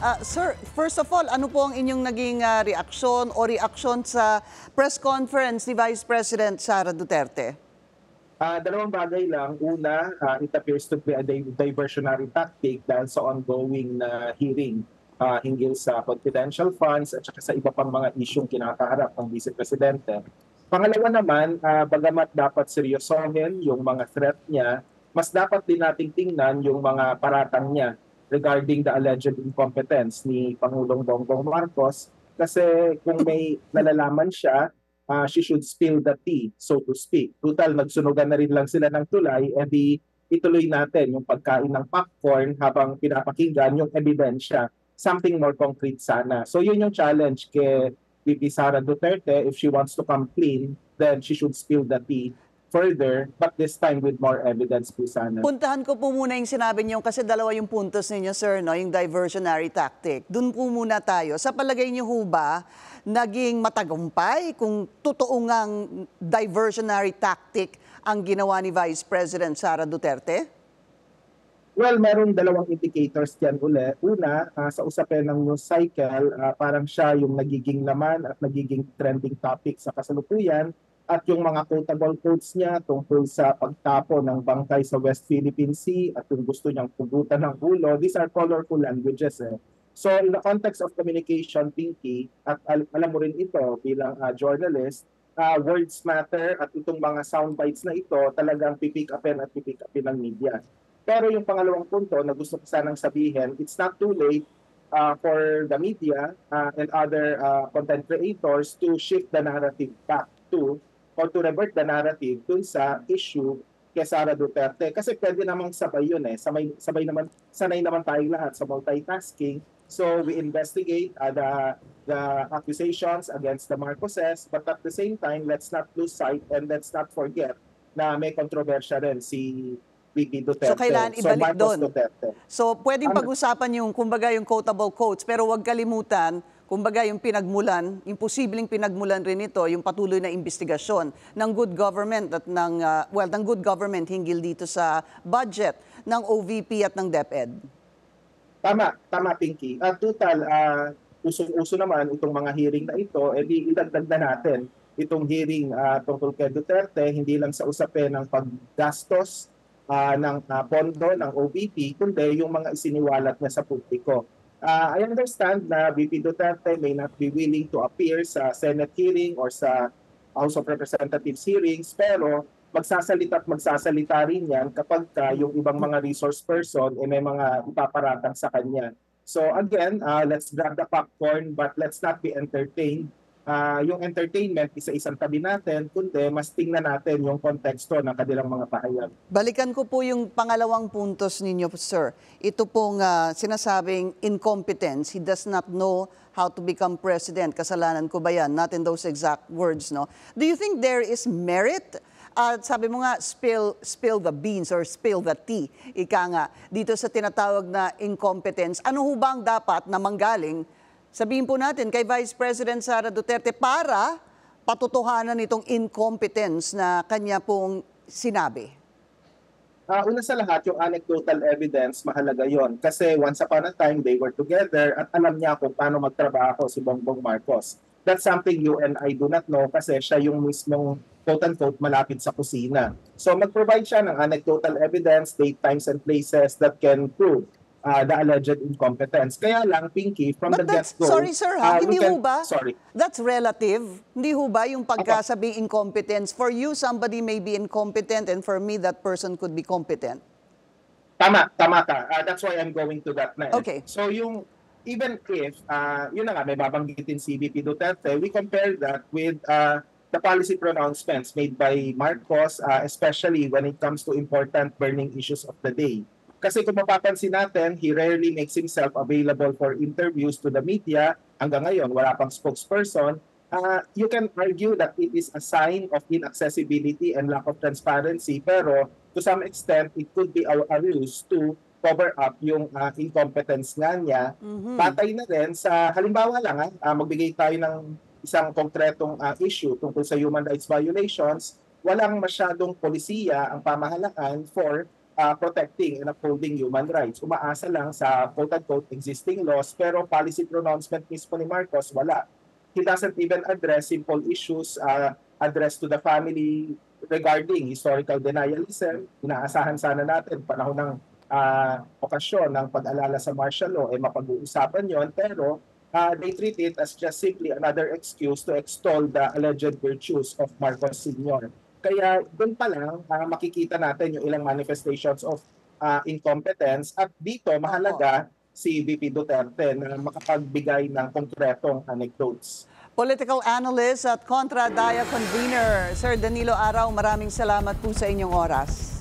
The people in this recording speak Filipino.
Sir, first of all, ano po ang inyong naging reaksyon sa press conference ni Vice President Sara Duterte? Dalawang bagay lang. Una, it appears to be a diversionary tactic dahil sa ongoing na hearing hinggil sa confidential funds at saka sa iba pang mga isyong kinakaharap ng Vice Presidente. Pangalawa naman, bagamat dapat seryosohin yung mga threat niya, mas dapat din nating tingnan yung mga paratang niya regarding the alleged incompetence ni Pangulong Bongbong Marcos kasi kung may nalalaman siya, she should spill the tea, so to speak. Total, nagsunugan na rin lang sila ng tulay, edi ituloy natin yung pagkain ng popcorn habang pinapakinggan yung ebidensya. Something more concrete sana. So yun yung challenge kay VP Sara Duterte. If she wants to come clean, then she should spill the tea further, but this time with more evidence po sana. Puntahan ko po muna yung sinabi niyo kasi dalawa yung puntos ninyo, sir, no? Yung diversionary tactic. Doon po muna tayo. Sa palagay niyo ho ba, naging matagumpay kung totoo ngang diversionary tactic ang ginawa ni Vice President Sara Duterte? Well, meron dalawang indicators diyan uli. Una, sa usapin ng news cycle, parang siya yung nagiging laman at nagiging trending topic sa kasalukuyan. At yung mga quotable quotes niya tungkol sa pagtapo ng bangkay sa West Philippine Sea at yung gusto niyang pugutan ng ulo, these are colorful languages. So in the context of communication, Pinky, at alam mo rin ito bilang journalist, words matter at itong mga soundbites na ito talagang pipick upin at pipick upin ng media. Pero yung pangalawang punto na gusto ko sanang sabihin, it's not too late for the media and other content creators to shift the narrative back to or to revert the narrative dun sa issue kay Sara Duterte. Kasi pwede namang sabay yun sanay naman tayong lahat sa multitasking. So we investigate the accusations against the Marcoses, but at the same time, let's not lose sight and let's not forget na may kontrobersya rin si VP Duterte. So kailangan ibalik doon. So pwedeng pag-usapan yung kumbaga yung quotable quotes, pero huwag kalimutan kumbaga yung pinagmulan, imposibleng pinagmulan rin ito, yung patuloy na investigasyon ng good government at ng good government hinggil dito sa budget ng OVP at ng DepEd. Tama Pinky. Total, uso naman itong mga hearing na ito, edi idagdag na natin itong hearing tungkol kay Duterte, hindi lang sa usapin ng paggastos ng pondo ng OVP, kundi yung mga isiniwalat niya sa publiko. I understand na VP Duterte may not be willing to appear sa Senate hearing or sa House of Representatives hearings, pero magsasalita rin yan kapag yung ibang mga resource person may mga ipaparatang sa kanya. So again, let's grab the popcorn but let's not be entertained. Yung entertainment, isa-isang tabi natin, kundi mas tingnan natin yung konteksto ng kanilang mga pahayag. Balikan ko po yung pangalawang puntos ninyo, sir. Ito pong sinasabing incompetence. He does not know how to become president. Kasalanan ko ba yan? Not in those exact words, no? Do you think there is merit? Sabi mo nga, spill the beans or spill the tea. Ika nga, dito sa tinatawag na incompetence. Ano ho ba ang dapat na manggaling sabihin po natin kay Vice President Sara Duterte para patutuhanan itong incompetence na kanya pong sinabi? Una sa lahat, yung anecdotal evidence, mahalaga yon. Kasi once upon a time, they were together at alam niya kung paano magtrabaho si Bongbong Marcos. That's something you and I do not know kasi siya yung mismong quote-unquote malapit sa kusina. So mag-provide siya ng anecdotal evidence, date, times, and places that can prove the alleged incompetence. Kaya lang, Pinky, from the get-go... Sorry sir, hindi ho ba? Sorry. That's relative. Hindi ho ba yung pagkasabing incompetence? For you, somebody may be incompetent and for me, that person could be competent. Tama ka. That's why I'm going to that na. Okay. So yung, even if, yun na nga, may babanggitin si VP Duterte, we compare that with the policy pronouncements made by Marcos, especially when it comes to important burning issues of the day. Kasi kung mapapansin natin, he rarely makes himself available for interviews to the media. Hanggang ngayon, wala pang spokesperson. You can argue that it is a sign of inaccessibility and lack of transparency. Pero to some extent, it could be a ruse to cover up yung incompetence nga niya. Patay na rin sa, halimbawa lang, magbigay tayo ng isang konkretong issue tungkol sa human rights violations. Walang masyadong polisiya ang pamahalaan for protecting and upholding human rights. Umaasa lang sa quote-unquote existing laws, pero policy pronouncement mismo ni Marcos, wala. He doesn't even address simple issues addressed to the family regarding historical denialism. Inaasahan sana natin panahon ng okasyon ng pag-alala sa martial law, mapag-uusapan yon, pero they treat it as just simply another excuse to extol the alleged virtues of Marcos Sr. Kaya doon pa lang makikita natin yung ilang manifestations of incompetence, at dito mahalaga si VP Duterte na makapagbigay ng konkretong anecdotes. Political analyst at Contra Daya convener, Sir Danilo Araw, maraming salamat po sa inyong oras.